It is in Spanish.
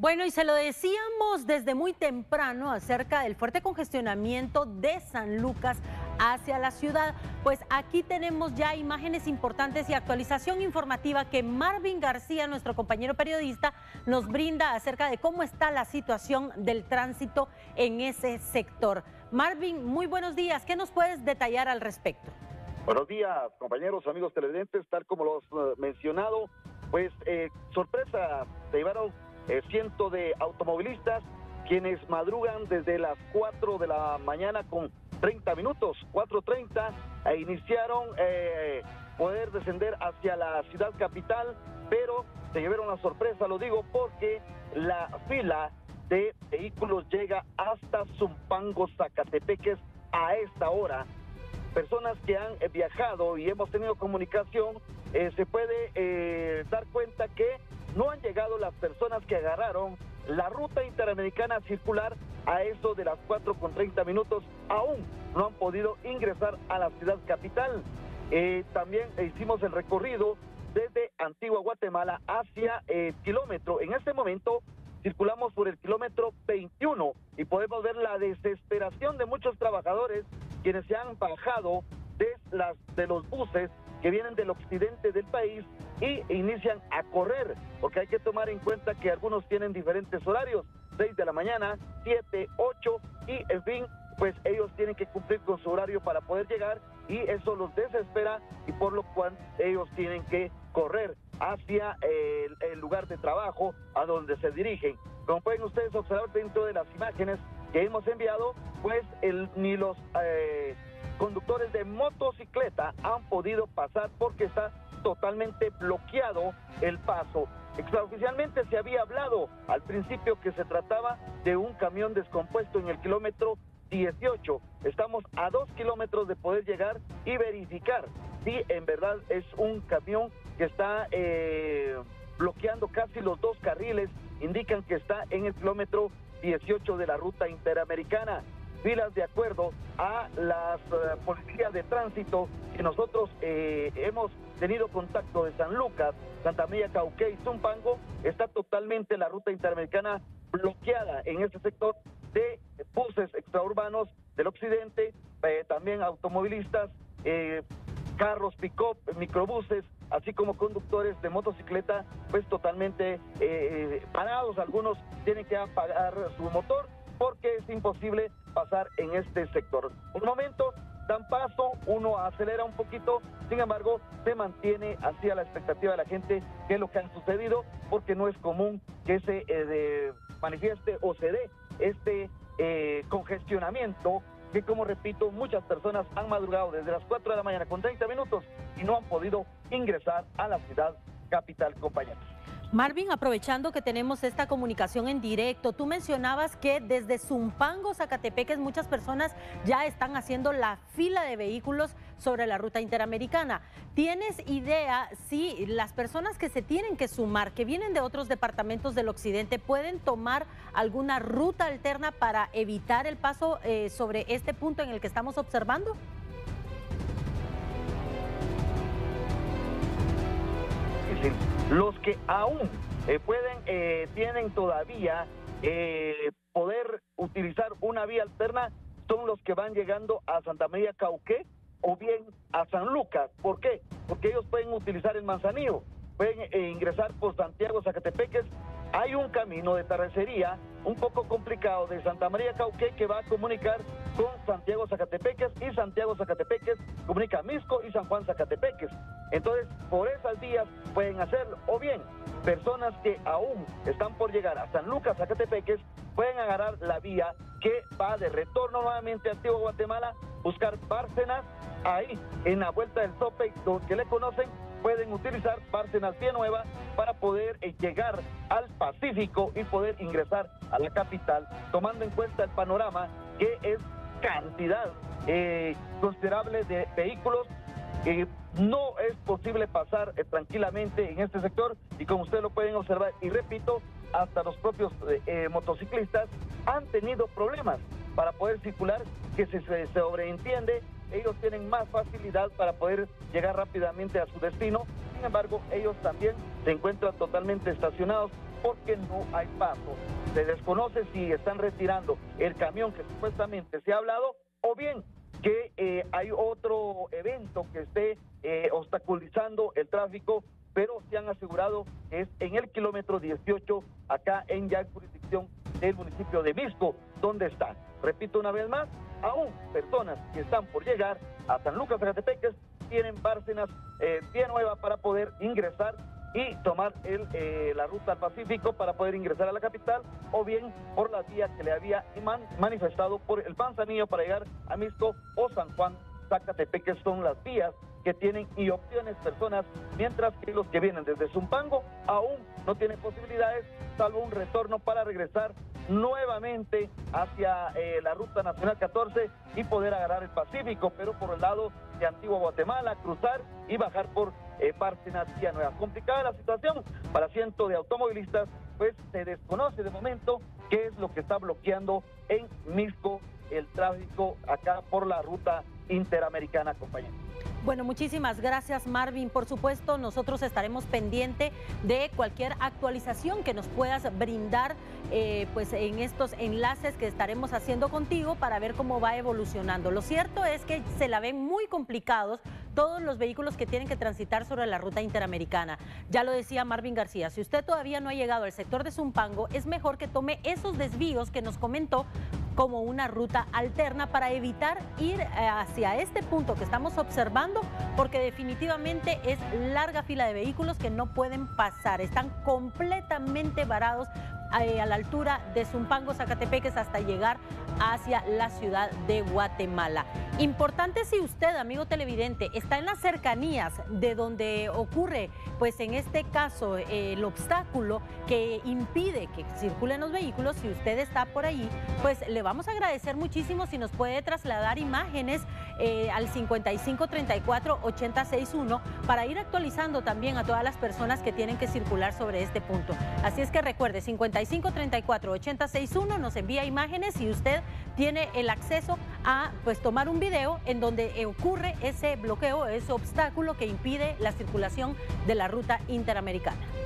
Bueno, y se lo decíamos desde muy temprano acerca del fuerte congestionamiento de San Lucas hacia la ciudad. Pues aquí tenemos ya imágenes importantes y actualización informativa que Marvin García, nuestro compañero periodista, nos brinda acerca de cómo está la situación del tránsito en ese sector. Marvin, muy buenos días. ¿Qué nos puedes detallar al respecto? Buenos días, compañeros, amigos televidentes, tal como los mencionado, pues sorpresa, se llevaron cientos de automovilistas quienes madrugan desde las 4 de la mañana con 30 minutos, 4:30, e iniciaron poder descender hacia la ciudad capital, pero se llevaron la sorpresa, lo digo porque la fila de vehículos llega hasta Zumpango, Zacatepeques a esta hora. Personas que han viajado y hemos tenido comunicación, se puede dar cuenta que no han llegado las personas que agarraron la ruta interamericana circular a eso de las 4:30 minutos, aún no han podido ingresar a la ciudad capital. También hicimos el recorrido desde Antigua Guatemala hacia el kilómetro. En este momento circulamos por el kilómetro 21 y podemos ver la desesperación de muchos trabajadores quienes se han bajado de los buses que vienen del occidente del país y inician a correr, porque hay que tomar en cuenta que algunos tienen diferentes horarios, 6 de la mañana, 7, 8 y en fin, pues ellos tienen que cumplir con su horario para poder llegar y eso los desespera y por lo cual ellos tienen que correr hacia el lugar de trabajo a donde se dirigen. Como pueden ustedes observar dentro de las imágenes que hemos enviado, pues ni los conductores de motocicleta han podido pasar porque está totalmente bloqueado el paso. Extraoficialmente se había hablado al principio que se trataba de un camión descompuesto en el kilómetro 18. Estamos a 2 kilómetros de poder llegar y verificar si en verdad es un camión que está bloqueando casi los 2 carriles. Indican que está en el kilómetro 18 de la ruta interamericana. Filas de acuerdo a las policías de tránsito que nosotros hemos tenido contacto de San Lucas, Santa María, Cauqué y Zumpango, está totalmente la ruta interamericana bloqueada en este sector de buses extraurbanos del occidente, también automovilistas, carros pick-up, microbuses, así como conductores de motocicleta, pues totalmente parados. Algunos tienen que apagar su motor porque es imposible pasar en este sector. Por el momento dan paso, uno acelera un poquito, sin embargo se mantiene así a la expectativa de la gente qué es lo que ha sucedido, porque no es común que se manifieste o se dé este congestionamiento que, como repito, muchas personas han madrugado desde las 4 de la mañana con 30 minutos y no han podido ingresar a la ciudad capital, compañeros. Marvin, aprovechando que tenemos esta comunicación en directo, tú mencionabas que desde Zumpango, Zacatepeques, muchas personas ya están haciendo la fila de vehículos sobre la ruta interamericana. ¿Tienes idea si las personas que se tienen que sumar, que vienen de otros departamentos del occidente, pueden tomar alguna ruta alterna para evitar el paso sobre este punto en el que estamos observando? Sí. Los que aún tienen todavía poder utilizar una vía alterna son los que van llegando a Santa María, Cauqué o bien a San Lucas. ¿Por qué? Porque ellos pueden utilizar el Manzanillo, pueden ingresar por Santiago, Zacatepeques. Hay un camino de terracería un poco complicado de Santa María, Cauqué, que va a comunicar con Santiago, Zacatepeques, y Santiago, Zacatepeques comunica a Misco y San Juan, Zacatepeques. Entonces, por esas vías pueden hacerlo. O bien, personas que aún están por llegar a San Lucas, Zacatepeques, pueden agarrar la vía que va de retorno nuevamente a Antigua Guatemala, buscar Bárcenas, ahí en la vuelta del Sope, los que le conocen, pueden utilizar Bárcenas Pie Nueva para poder llegar al Pacífico y poder ingresar a la capital, tomando en cuenta el panorama que es cantidad considerable de vehículos. No es posible pasar tranquilamente en este sector y como ustedes lo pueden observar, y repito, hasta los propios motociclistas han tenido problemas para poder circular, que se sobreentiende, ellos tienen más facilidad para poder llegar rápidamente a su destino. Sin embargo, ellos también se encuentran totalmente estacionados porque no hay paso. Se desconoce si están retirando el camión que supuestamente se ha hablado, o bien que hay otro evento que esté obstaculizando el tráfico, pero se han asegurado que es en el kilómetro 18, acá en ya jurisdicción del municipio de Mixco, donde están. Repito una vez más, aún personas que están por llegar a San Lucas, Zacatepeques, tienen Bárcenas vía nueva para poder ingresar y tomar la ruta al Pacífico para poder ingresar a la capital, o bien por las vías que le había manifestado por el Manzanillo para llegar a Mixco o San Juan, Zacatepeques. Son las vías que tienen y opciones personas, mientras que los que vienen desde Zumpango aún no tienen posibilidades, salvo un retorno para regresar nuevamente hacia la ruta nacional 14 y poder agarrar el Pacífico, pero por el lado de Antigua Guatemala, cruzar y bajar por Bárcenas vía nueva. Complicada la situación para cientos de automovilistas, pues se desconoce de momento qué es lo que está bloqueando en Mixco el tráfico acá por la ruta interamericana, compañeros. Bueno, muchísimas gracias, Marvin. Por supuesto, nosotros estaremos pendiente de cualquier actualización que nos puedas brindar pues en estos enlaces que estaremos haciendo contigo para ver cómo va evolucionando. Lo cierto es que se la ven muy complicados todos los vehículos que tienen que transitar sobre la ruta interamericana. Ya lo decía Marvin García, si usted todavía no ha llegado al sector de Zumpango, es mejor que tome esos desvíos que nos comentó como una ruta alterna para evitar ir hacia este punto que estamos observando, porque definitivamente es larga fila de vehículos que no pueden pasar, están completamente varados a la altura de Zumpango, Zacatepeques, hasta llegar hacia la ciudad de Guatemala. Importante, si usted, amigo televidente, está en las cercanías de donde ocurre, pues en este caso, el obstáculo que impide que circulen los vehículos, si usted está por allí, pues le vamos a agradecer muchísimo si nos puede trasladar imágenes al 5534-8061 para ir actualizando también a todas las personas que tienen que circular sobre este punto. Así es que recuerde, 5534-8061 nos envía imágenes y usted tiene el acceso a pues tomar un video en donde ocurre ese bloqueo, ese obstáculo que impide la circulación de la ruta interamericana.